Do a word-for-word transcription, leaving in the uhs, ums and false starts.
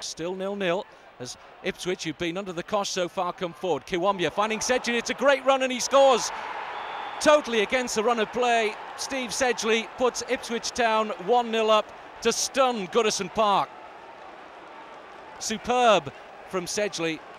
still nil nil as Ipswich, who've been under the cosh so far, come forward. Kiwambia finding Sedgley, it's a great run and he scores. Totally against the run of play, Steve Sedgley puts Ipswich Town one nil up to stun Goodison Park. Superb from Sedgley.